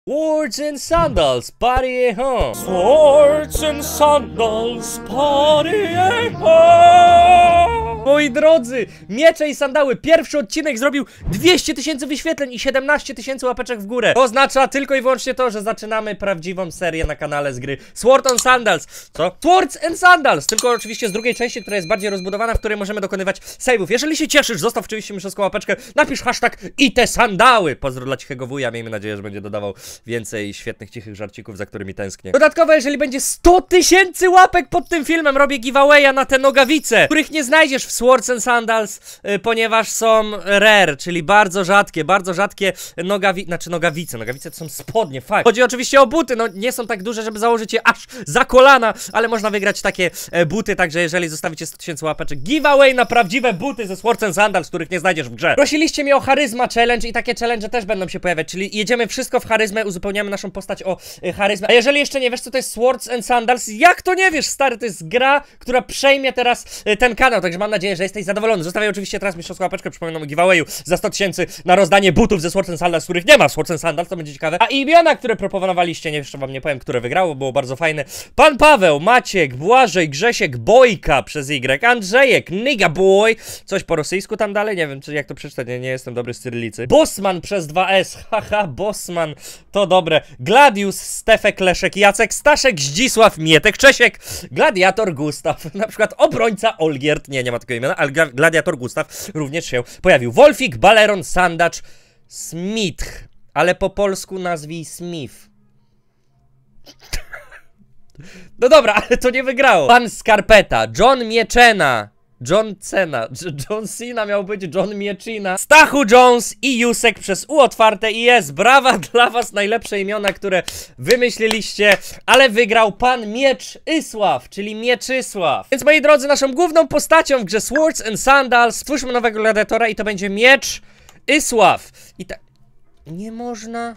Swords and sandals, party home. Swords and sandals, party home. Moi drodzy, miecze i sandały. Pierwszy odcinek zrobił 200 000 wyświetleń i 17 000 łapeczek w górę. To oznacza tylko i wyłącznie to, że zaczynamy prawdziwą serię na kanale z gry Sword and Sandals. Co? Swords and Sandals. Tylko oczywiście z drugiej części, która jest bardziej rozbudowana, w której możemy dokonywać save'ów. Jeżeli się cieszysz, zostaw oczywiście mistrzowską łapeczkę. Napisz hashtag i te sandały. Pozdro dla cichego wuja. Miejmy nadzieję, że będzie dodawał więcej świetnych, cichych żarcików, za którymi tęsknię. Dodatkowo, jeżeli będzie 100 000 łapek pod tym filmem, robię giveawaya na te nogawice, których nie znajdziesz w Swords and Sandals, ponieważ są rare, czyli bardzo rzadkie nogawice. Nogawice to są spodnie, fakt. Chodzi oczywiście o buty, no nie są tak duże, żeby założyć je aż za kolana, ale można wygrać takie buty, także jeżeli zostawicie 100 000 łapeczek, giveaway na prawdziwe buty ze Swords and Sandals, których nie znajdziesz w grze. Prosiliście mnie o charyzma challenge i takie challenge też będą się pojawiać, czyli jedziemy wszystko w charyzmę, uzupełniamy naszą postać o charyzmę. A jeżeli jeszcze nie wiesz, co to jest Swords and Sandals, jak to nie wiesz, stary, to jest gra, która przejmie teraz ten kanał, także mam nadzieję, że jesteś zadowolony. Zostawiaj oczywiście teraz mistrzowską łapeczkę, przypominam o giveawayu za 100 000 na rozdanie butów ze Swords and Sandals, których nie ma w Swords and Sandals, to będzie ciekawe. A imiona, które proponowaliście, nie jeszcze wam nie powiem, które wygrało, było bardzo fajne. Pan Paweł, Maciek, Błażej, Grzesiek, Bojka przez Y, Andrzejek, Nigga Boy, coś po rosyjsku tam dalej, nie wiem, czy jak to przeczytać, nie jestem dobry z cyrylicy. Bosman przez 2S, haha, Bosman, to dobre. Gladius, Stefek, Leszek, Jacek, Staszek, Zdzisław, Mietek, Czesiek, Gladiator Gustaw, na przykład obrońca Olgierd, nie ma takiego imienia, ale Gladiator Gustaw również się pojawił. Wolfik, Baleron, Sandacz, Smith, ale po polsku nazwij Smith. No dobra, ale to nie wygrało. Pan Skarpeta, John Mieczena, John Cena, John Cena miał być John Mieczina, Stachu Jones i Jusek przez U otwarte i jest. Brawa dla was, najlepsze imiona, które wymyśliliście, ale wygrał pan Mieczysław, czyli Mieczysław. Więc moi drodzy, naszą główną postacią w grze Swords and Sandals stwórzmy nowego gladiatora i to będzie Mieczysław. I tak... Nie można...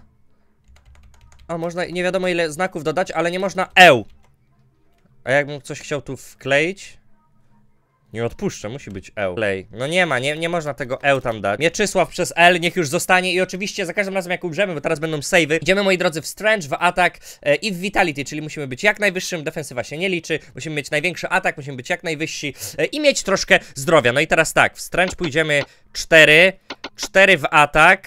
A można, nie wiadomo ile znaków dodać, ale nie można eł. A jakbym coś chciał tu wkleić? Nie odpuszczę, musi być eł. Klej. No nie ma, nie można tego eł tam dać. Mieczysław przez L, niech już zostanie i oczywiście za każdym razem jak umrzemy, bo teraz będą save'y, idziemy moi drodzy w Strength, w atak i w Vitality, czyli musimy być jak najwyższym, defensywa się nie liczy, musimy mieć największy atak, musimy być jak najwyżsi i mieć troszkę zdrowia. No i teraz tak, w Strength pójdziemy 4 w atak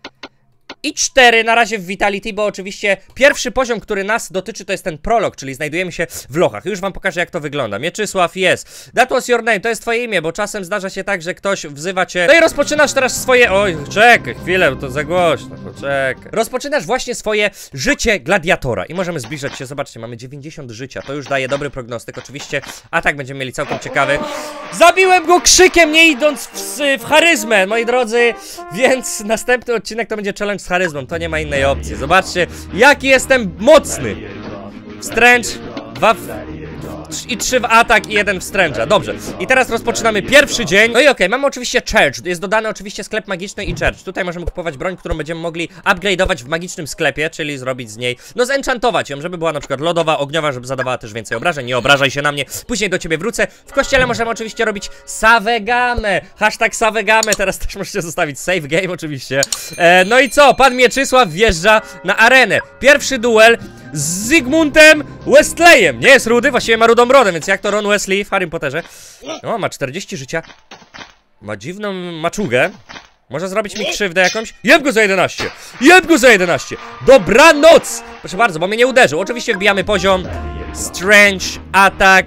i 4 na razie w Vitality, bo oczywiście pierwszy poziom, który nas dotyczy, to jest ten prolog, czyli znajdujemy się w lochach. Już wam pokażę, jak to wygląda. Mieczysław jest. That was your name, to jest twoje imię, bo czasem zdarza się tak, że ktoś wzywa cię. No i rozpoczynasz teraz swoje... Oj, czekaj, chwilę, to za głośno, poczekaj. Rozpoczynasz właśnie swoje życie gladiatora i możemy zbliżać się, zobaczcie, mamy 90 życia, to już daje dobry prognostyk. Oczywiście atak będziemy mieli całkiem ciekawy. Zabiłem go krzykiem, nie idąc w charyzmę, moi drodzy, więc następny odcinek to będzie challenge z charyzmą, to nie ma innej opcji. Zobaczcie, jaki jestem mocny. Stręcz, 2 i 3 w atak i 1 w stręcza. Dobrze. I teraz rozpoczynamy pierwszy dzień. No i okej, mamy oczywiście Church. Jest dodany oczywiście sklep magiczny i Church. Tutaj możemy kupować broń, którą będziemy mogli upgrade'ować w magicznym sklepie, czyli zrobić z niej, no zenchantować ją, żeby była na przykład lodowa, ogniowa, żeby zadawała też więcej obrażeń. Nie obrażaj się na mnie. Później do ciebie wrócę. W kościele możemy oczywiście robić Savegamę. Hashtag Savegamę. Teraz też możecie zostawić save game oczywiście. No i co? Pan Mieczysław wjeżdża na arenę. Pierwszy duel z Zygmuntem Westleyem. Nie jest rudy, właściwie ma rudą brodę, więc jak to Ron Wesley w Harrym Potterze. O, ma 40 życia. Ma dziwną maczugę. Może zrobić mi krzywdę jakąś? Jeb go za 11! Jeb go za 11! Dobranoc! Proszę bardzo, bo mnie nie uderzył. Oczywiście wbijamy poziom. Strange, atak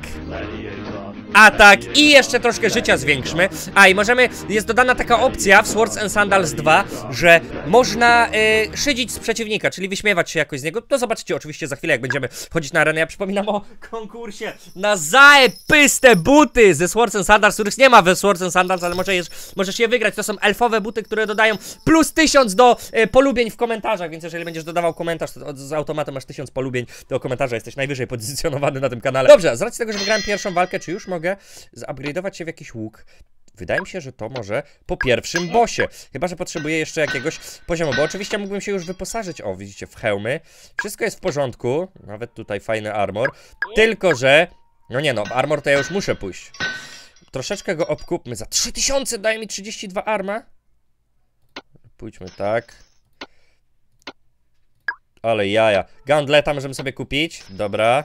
i jeszcze troszkę życia zwiększmy. A i możemy, jest dodana taka opcja w Swords and Sandals 2, że można szydzić z przeciwnika, czyli wyśmiewać się jakoś z niego. To zobaczycie oczywiście za chwilę, jak będziemy wchodzić na arenę. Ja przypominam o konkursie na zajebiste buty ze Swords and Sandals, których nie ma we Swords and Sandals, ale możesz je wygrać. To są elfowe buty, które dodają plus 1000 do polubień w komentarzach, więc jeżeli będziesz dodawał komentarz, to z automatu masz 1000 polubień do komentarza, jesteś najwyżej pozycjonowany na tym kanale. Dobrze, z racji tego, że wygrałem pierwszą walkę, czy już mogę zupgrade'ować się w jakiś łuk? Wydaje mi się, że to może po pierwszym bossie. Chyba że potrzebuję jeszcze jakiegoś poziomu, bo oczywiście mógłbym się już wyposażyć, o widzicie, w hełmy. Wszystko jest w porządku, nawet tutaj fajny armor. Tylko że, no nie no, armor to ja już muszę pójść. Troszeczkę go obkupmy, za 3000 daje mi 32 arma. Pójdźmy tak. Ale jaja. Gauntleta możemy sobie kupić. Dobra.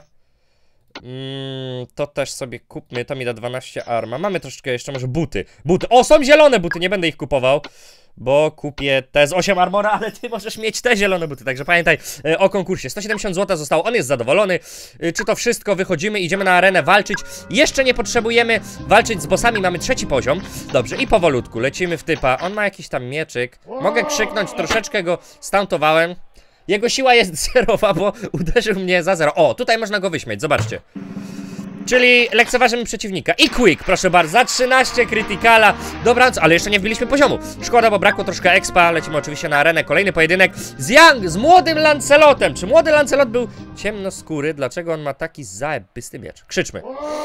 To też sobie kupmy. To mi da 12 arma. Mamy troszeczkę jeszcze może buty. Buty. O, są zielone buty. Nie będę ich kupował, bo kupię te z 8 armora, ale ty możesz mieć te zielone buty. Także pamiętaj o konkursie. 170 zł zostało. On jest zadowolony. Czy to wszystko? Wychodzimy, idziemy na arenę walczyć. Jeszcze nie potrzebujemy walczyć z bossami. Mamy 3. poziom. Dobrze, i powolutku lecimy w typa. On ma jakiś tam mieczyk. Mogę krzyknąć, troszeczkę go stauntowałem. Jego siła jest zerowa, bo uderzył mnie za 0. O, tutaj można go wyśmieć, zobaczcie. Czyli lekceważymy przeciwnika. I quick, proszę bardzo, za 13 krytykala. Dobra, ale jeszcze nie wbiliśmy poziomu. Szkoda, bo brakło troszkę expa. Lecimy oczywiście na arenę. Kolejny pojedynek z Young, z młodym Lancelotem. Czy młody Lancelot był ciemnoskóry? Dlaczego on ma taki zajebisty miecz? Krzyczmy.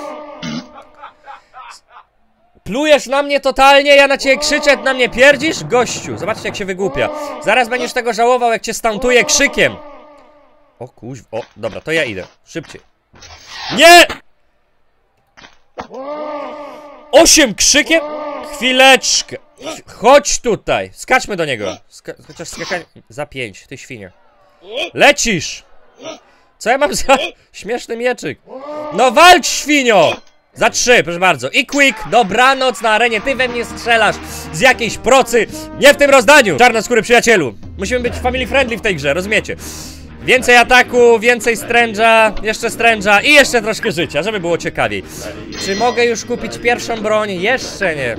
Plujesz na mnie totalnie, ja na ciebie krzyczę, na mnie pierdzisz? Gościu, zobaczcie jak się wygłupia. Zaraz będziesz tego żałował, jak cię stantuję krzykiem. O kuźwa, o, dobra, to ja idę. Szybciej. Nie! 8 krzykiem? Chwileczkę. Chodź tutaj, skaczmy do niego. Chociaż skakanie... Za 5, ty świnia. Lecisz! Co ja mam za śmieszny mieczyk? No walcz, świnio! Za 3, proszę bardzo. I quick, dobranoc na arenie. Ty we mnie strzelasz z jakiejś procy. Nie w tym rozdaniu. Czarnoskóry przyjacielu. Musimy być family friendly w tej grze, rozumiecie? Więcej ataku, więcej stręża, jeszcze stręża i jeszcze troszkę życia, żeby było ciekawiej. Czy mogę już kupić pierwszą broń? Jeszcze nie.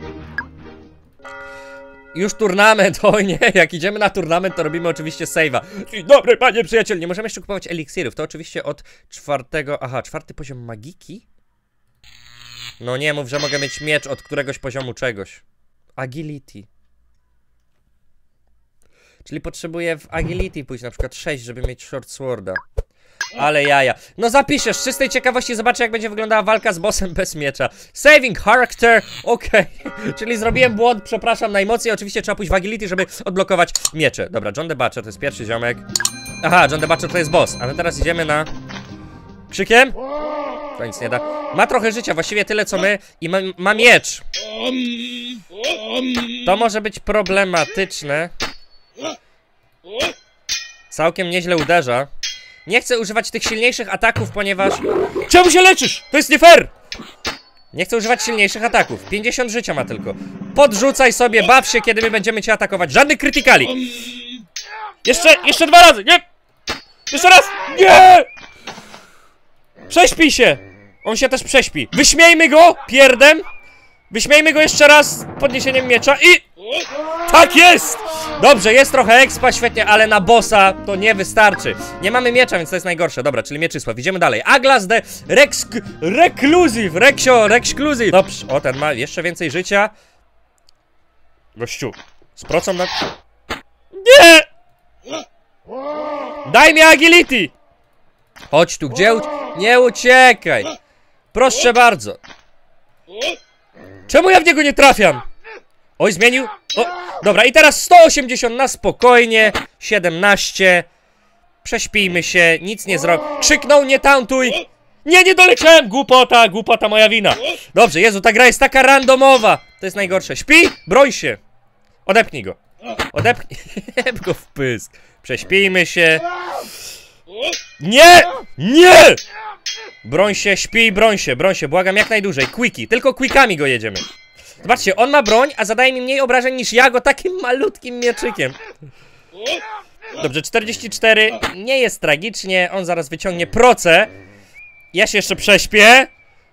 Już turnament, oj nie, jak idziemy na turnament, to robimy oczywiście save'a. Dzień dobry, panie przyjaciel, nie możemy jeszcze kupować eliksirów. To oczywiście od 4. Aha, 4. poziom magiki? No nie mów, że mogę mieć miecz od któregoś poziomu czegoś. Agility. Czyli potrzebuję w agility pójść na przykład 6, żeby mieć short sworda. Ale jaja. No zapiszesz, z czystej ciekawości zobaczę jak będzie wyglądała walka z bossem bez miecza. Saving character, okej. Czyli zrobiłem błąd, przepraszam najmocniej. Oczywiście trzeba pójść w agility, żeby odblokować miecze. Dobra, John the Butcher to jest pierwszy ziomek. Aha, John the Butcher to jest boss. A my teraz idziemy na... Krzykiem? To nic nie da. Ma trochę życia, właściwie tyle co my. I ma miecz. To może być problematyczne. Całkiem nieźle uderza. Nie chcę używać tych silniejszych ataków, ponieważ... Czemu się leczysz? To jest nie fair! Nie chcę używać silniejszych ataków. 50 życia ma tylko. Podrzucaj sobie, baw się, kiedy my będziemy cię atakować. Żadnych krytykali. Jeszcze 2 razy, nie! Jeszcze raz! Nie! Prześpij się! On się też prześpi. Wyśmiejmy go pierdem. Wyśmiejmy go jeszcze raz z podniesieniem miecza i... Tak jest! Dobrze, jest trochę expa, świetnie, ale na bossa to nie wystarczy. Nie mamy miecza, więc to jest najgorsze. Dobra, czyli Mieczysław, idziemy dalej. Aglas de Reclusive. Rexclusive. Dobrze, o ten ma jeszcze więcej życia. Gościu, z procą na... Nie! Daj mi agility! Chodź tu, gdzie nie uciekaj! Proszę bardzo. Czemu ja w niego nie trafiam? Oj, zmienił. O, dobra, i teraz 180 na spokojnie. 17. Prześpijmy się, nic nie zrobię. Krzyknął, nie tauntuj. Nie doleciałem, głupota moja wina. Dobrze, Jezu, ta gra jest taka randomowa. To jest najgorsze. Śpi, broń się. Odepnij go. Odepnij go w pysk. Prześpijmy się. Nie! Nie! Broń się, śpi, broń się, błagam jak najdłużej. Quickie, tylko quickami go jedziemy. Zobaczcie, on ma broń, a zadaje mi mniej obrażeń niż ja go takim malutkim mieczykiem. Dobrze, 44, nie jest tragicznie, on zaraz wyciągnie procę. Ja się jeszcze prześpię.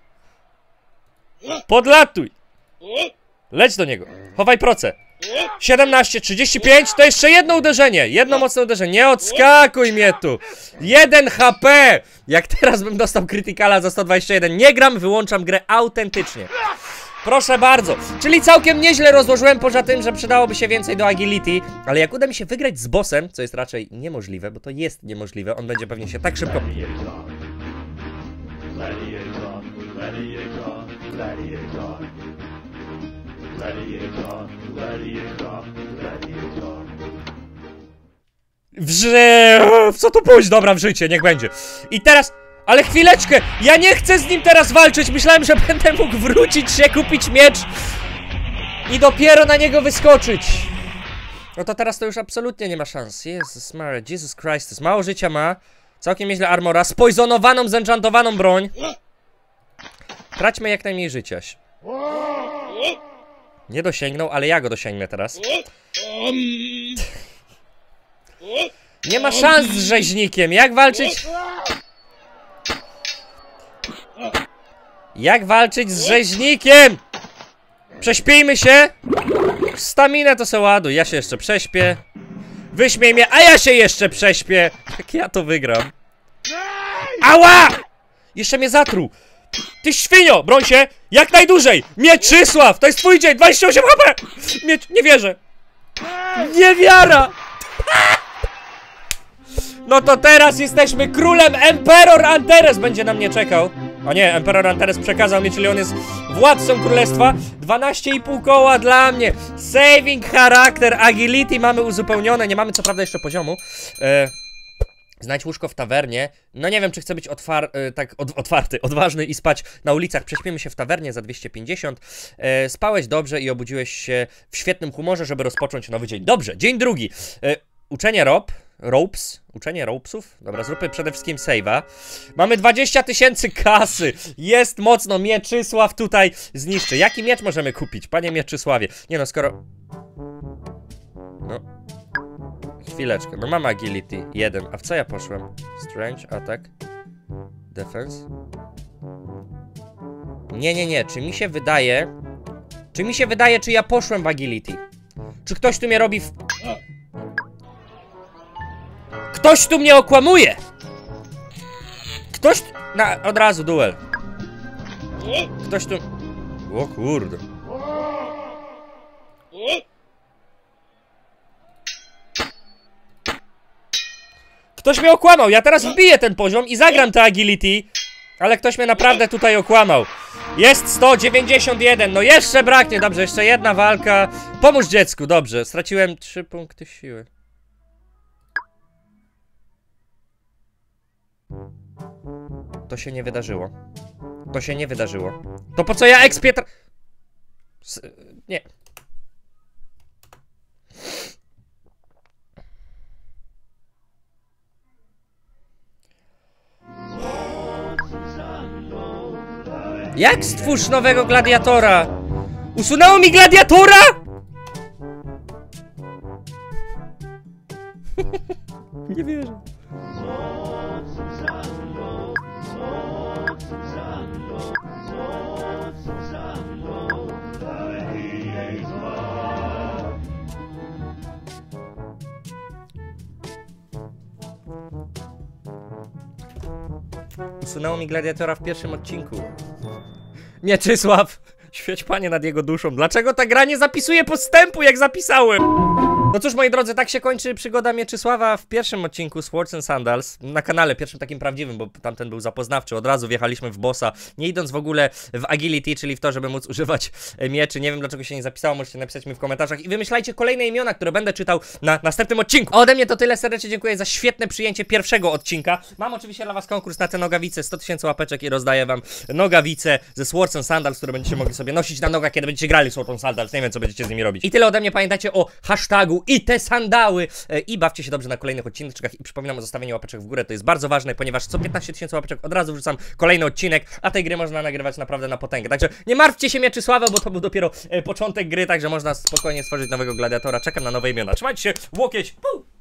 Podlatuj. Leć do niego, chowaj procę. 17, 35, to jeszcze jedno uderzenie. Jedno mocne uderzenie, nie odskakuj mnie tu. 1 HP. Jak teraz bym dostał krytykala za 121. Nie gram, wyłączam grę autentycznie. Proszę bardzo, czyli całkiem nieźle rozłożyłem, poza tym, że przydałoby się więcej do agility. Ale jak uda mi się wygrać z bossem, co jest raczej niemożliwe, bo to jest niemożliwe, on będzie pewnie się tak szybko... W co tu pójść? Dobra, w życie, niech będzie. I teraz... Ale chwileczkę! Ja nie chcę z nim teraz walczyć! Myślałem, że będę mógł wrócić się, kupić miecz i dopiero na niego wyskoczyć. No to teraz to już absolutnie nie ma szans. Jezus Mary, Jesus Christus. Mało życia ma. Całkiem nieźle armora. Spoizonowaną, zenchantowaną broń. Traćmy jak najmniej życia. Nie dosięgnął, ale ja go dosięgnę teraz. Nie ma szans z rzeźnikiem. Jak walczyć? Jak walczyć z rzeźnikiem? Prześpijmy się. Staminę to se ładuj. Ja się jeszcze prześpię. Wyśmiej mnie, a ja się jeszcze prześpię. Jak ja to wygram. Ała! Jeszcze mnie zatruł. Ty świnio, broń się jak najdłużej. Mieczysław, to jest twój dzień. 28 HP. Nie wierzę. Niewiara. No to teraz jesteśmy królem. Emperor Antares będzie na mnie czekał. O nie, Emperor Antares przekazał mi, czyli on jest władcą królestwa. 12,5 koła dla mnie. Saving charakter, agility mamy uzupełnione. Nie mamy co prawda jeszcze poziomu. Znajdź łóżko w tawernie. No nie wiem, czy chcę być otwarty, odważny i spać na ulicach. Prześpimy się w tawernie za 250. Spałeś dobrze i obudziłeś się w świetnym humorze, żeby rozpocząć nowy dzień. Dobrze, dzień drugi. Uczenie uczenie ropesów. Dobra, zróbmy przede wszystkim save'a. Mamy 20 000 kasy. Jest mocno. Mieczysław tutaj zniszczy. Jaki miecz możemy kupić, panie Mieczysławie? Nie no, skoro... No. Chwileczkę. No mam agility 1. A w co ja poszłem? Strange, attack, defense. Nie. Czy mi się wydaje, czy ja poszłem w agility? Czy ktoś tu mnie robi w... Ktoś tu mnie okłamuje! Ktoś... od razu duel. Ktoś tu... O kurde. Ktoś mnie okłamał, ja teraz wbiję ten poziom i zagram te agility. Ale ktoś mnie naprawdę tutaj okłamał. Jest 191, no jeszcze braknie, dobrze, jeszcze jedna walka. Pomóż dziecku, dobrze, straciłem 3 punkty siły. To się nie wydarzyło. To się nie wydarzyło. To po co ja ekspię nie. Jak stwórz nowego gladiatora? Usunęło mi gladiatora?! Nie wierzę. Usunęło mi gladiatora w pierwszym odcinku. Mieczysław! Świeć Panie nad jego duszą. Dlaczego ta gra nie zapisuje postępu, jak zapisałem? No cóż, moi drodzy, tak się kończy przygoda Mieczysława w pierwszym odcinku Swords and Sandals. Na kanale, pierwszym takim prawdziwym, bo tamten był zapoznawczy. Od razu wjechaliśmy w bossa, nie idąc w ogóle w agility, czyli w to, żeby móc używać mieczy. Nie wiem, dlaczego się nie zapisało, możecie napisać mi w komentarzach. I wymyślajcie kolejne imiona, które będę czytał na następnym odcinku. A ode mnie to tyle, serdecznie dziękuję za świetne przyjęcie pierwszego odcinka. Mam oczywiście dla was konkurs na te nogawice, 100 000 łapeczek i rozdaję wam nogawice ze Swords and Sandals, które będziecie mogli sobie nosić na nogach, kiedy będziecie grali Swords and Sandals. Nie wiem, co będziecie z nimi robić. I tyle ode mnie, pamiętajcie o hashtagu i te sandały i bawcie się dobrze na kolejnych odcinkach i przypominam o zostawieniu łapeczek w górę, to jest bardzo ważne, ponieważ co 15 000 łapeczek od razu wrzucam kolejny odcinek, a tej gry można nagrywać naprawdę na potęgę, także nie martwcie się Mieczysława, bo to był dopiero początek gry, także można spokojnie stworzyć nowego gladiatora, czekam na nowe imiona, trzymajcie się, łokieć,